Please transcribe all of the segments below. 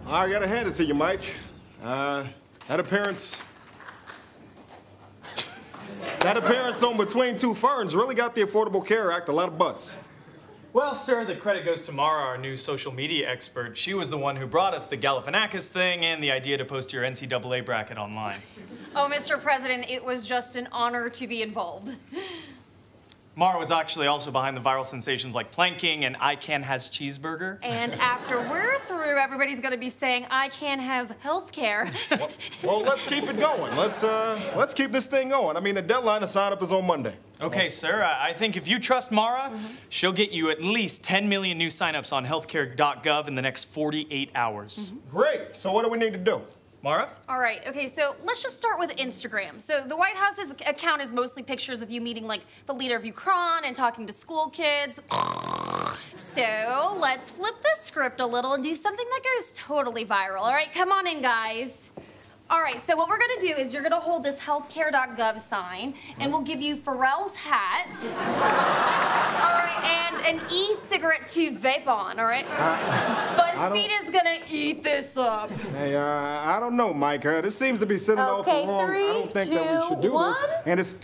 I gotta hand it to you, Mike. That appearance on Between Two Ferns really got the Affordable Care Act a lot of buzz. Well, sir, the credit goes to Mara, our new social media expert. She was the one who brought us the Galifianakis thing and the idea to post your NCAA bracket online. Oh, Mr. President, it was just an honor to be involved. Mara was actually also behind the viral sensations like planking and ICANN has cheeseburger. And after we're through, everybody's gonna be saying ICANN has HealthCare. Well, let's keep it going. Let's keep this thing going. I mean, the deadline to sign up is on Monday. Okay, sir, I think if you trust Mara, she'll get you at least 10 million new signups on healthcare.gov in the next 48 hours. Great. So what do we need to do? Mara? All right, okay, so let's just start with Instagram. So the White House's account is mostly pictures of you meeting like the leader of Ukraine and talking to school kids. So let's flip the script a little and do something that goes totally viral. All right, come on in, guys. All right, so what we're gonna do is you're gonna hold this healthcare.gov sign and we'll give you Pharrell's hat. All right, and an e-cigarette to vape on, all right? BuzzFeed is gonna eat this up. Hey, I don't know, Mike. This seems to be sitting off the wrong. Okay, 3, I don't think that we should 2, do 1. this. And it's...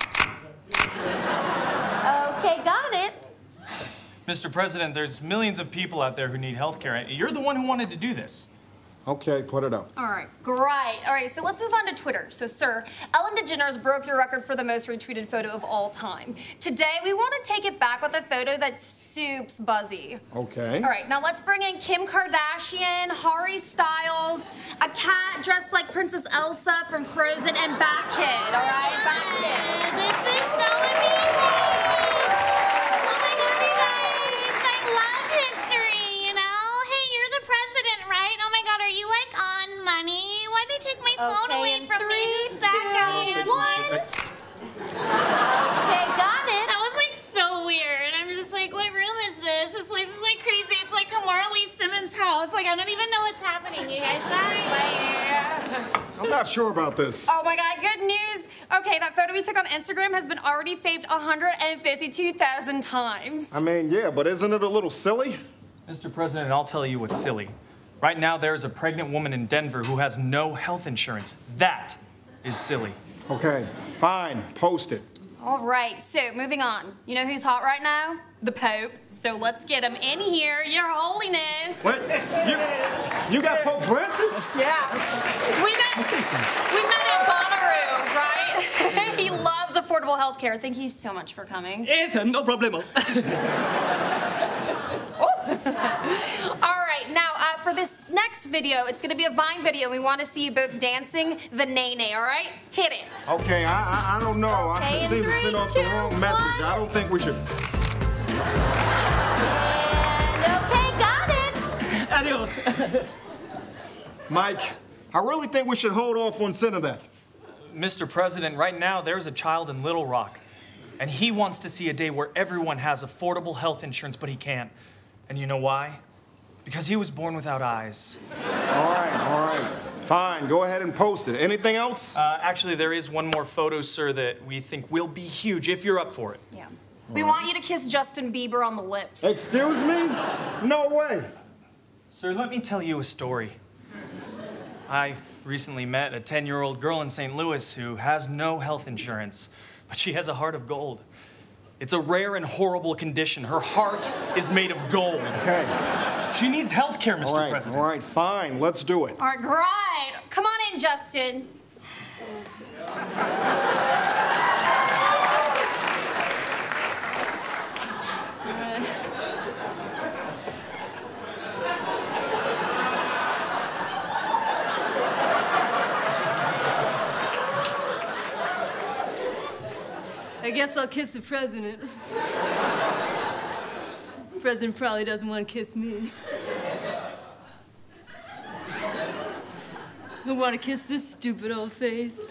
Okay, got it. Mr. President, there's millions of people out there who need health care. You're the one who wanted to do this. Okay, put it up. All right, great. All right, so let's move on to Twitter. So, sir, Ellen DeGeneres broke your record for the most retweeted photo of all time. Today, we want to take it back with a photo that's soups buzzy. Okay. All right, now let's bring in Kim Kardashian, Harry Styles, a cat dressed like Princess Elsa from Frozen, and Bat Kid, all right? Bat Kid. This is so amazing. Oh my God, you guys, I love history, you know? Hey, you're the president, right? Oh my God, are you like on money? Why'd they take my phone away from me? Who's that guy? 1. Okay, got it. That was like so weird. I'm just like, what room is this? This place is like crazy. It's like Kamara Lee Simmons' house. Like, I don't even know what's happening, you guys. Sorry. I'm not sure about this. Oh my God, good news. Okay, that photo we took on Instagram has been already faved 152,000 times. I mean, yeah, but isn't it a little silly? Mr. President, I'll tell you what's silly. Right now, there's a pregnant woman in Denver who has no health insurance. That is silly. Okay, fine, post it. All right, so moving on. You know who's hot right now? The Pope. So let's get him in here, Your Holiness. What? You got Pope Francis? Yeah. We met at Bonnaroo, right? He loves affordable health care. Thank you so much for coming. Yes, no problemo. All right, now for this next video, it's gonna be a Vine video. We want to see you both dancing the nay-nay, all right? Hit it. Okay, I don't know. Okay, I seem to send off the wrong message. I don't think we should. And okay, got it. Adios. Mike, I really think we should hold off on sending that. Mr. President, right now, there's a child in Little Rock, and he wants to see a day where everyone has affordable health insurance, but he can't. And you know why? Because he was born without eyes. All right. Fine, go ahead and post it. Anything else? Actually, there is one more photo, sir, that we think will be huge if you're up for it. Yeah. We want you to kiss Justin Bieber on the lips. Excuse me? No way. Sir, let me tell you a story. I recently met a 10-year-old girl in St. Louis who has no health insurance, but she has a heart of gold. It's a rare and horrible condition. Her heart is made of gold. Okay. She needs health care, Mr. President. All right, fine. Let's do it. All right, great. Come on in, Justin. I guess I'll kiss the president. The president probably doesn't want to kiss me. I want to kiss this stupid old face.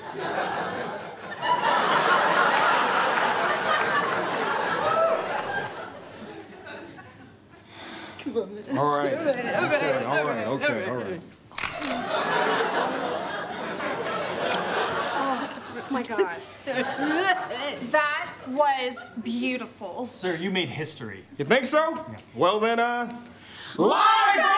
Come on, man. All right. Okay. Oh my God. That was beautiful. Sir, you made history. You think so? Yeah. Well then, Live